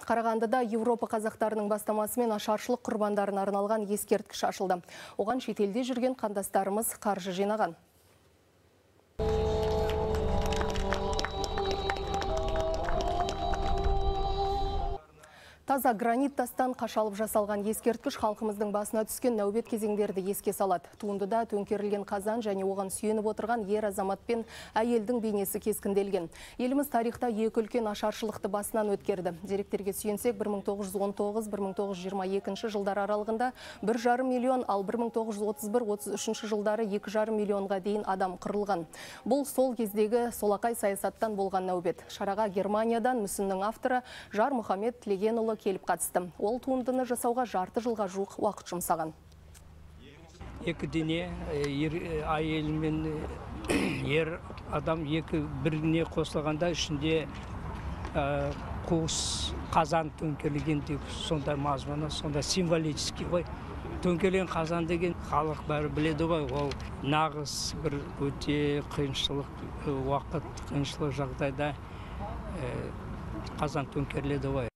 Қарағандыда Еуропа қазақтарының бастамасымен ашаршылық құрбандарына арналған ескерткіш ашылды. Оған шетелде жүрген қандастарымыз қаржы жинаған. Таза гранит тастан қашалып жасалған ескерткіш халқымыздың басына түскен нәубет кезеңдерді еске салады. Туындыда төңкерілген қазан және оған сүйеніп отырған ер азамат пен әйелдің бейнесі кескінделген. Еліміз тарихта екі үлкен ашаршылықты басынан өткерді. Деректерге сүйенсек, 1919-1922 жылдар аралығында 1,5 миллион, ал 1931-33 жылдары 2,5 миллионға дейін адам қырылған. Бұл сол кездегі солақай саясаттан болған нәубет. Шараға Германиядан мүсіннің авторы Жармұхамед Тілегенұлы келіп қатысты. Ол туындыны жасауға жарты жылға жуық уақыт жұмсаған. Екі дене, әйел мен ер адам біріне қосылғанда ішінде қуыс қазан төңкерілген деп сонда мазмұны, сонда символический ғой. Төңкерілген қазан деген халық бәрі біледі ғой, ол нағыз бір өте қиыншылық уақыт, қиыншылық жағдайда қазан төңкеріледі ғой.